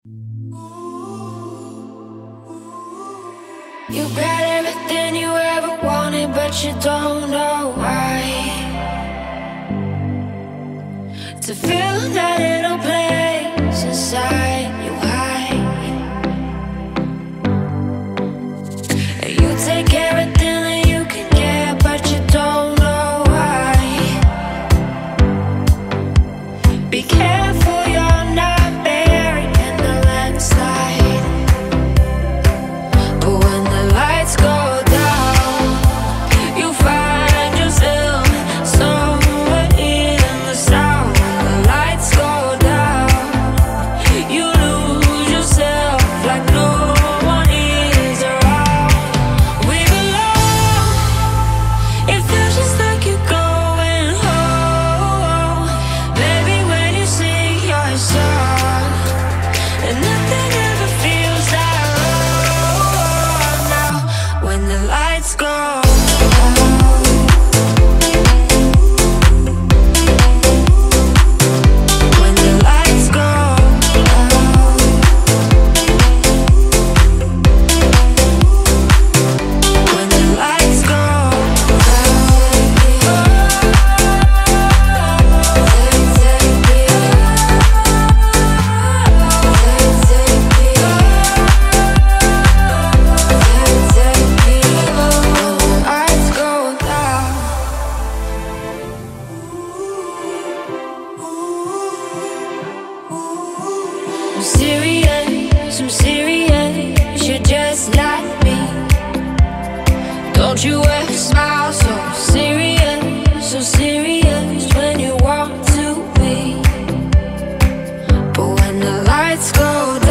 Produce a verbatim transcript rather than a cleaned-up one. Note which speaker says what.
Speaker 1: You got everything you ever wanted, but you don't know why. To feel that little place inside you hide, and you take everything that you can get, but you don't know why. Be careful you're not buried in the landslide. But when the lights go down, you find yourself somewhere in the sound. When the lights go down, you lose yourself like no one is around. We belong. It feels just like you're going home. Maybe when you sing your song, and nothing ever feels that wrong. Now when the lights go when the lights go when the lights go lights go down. I'm serious, I'm serious, you're just like me. Don't you ever smile so serious, so serious when you want to be. But when the lights go down,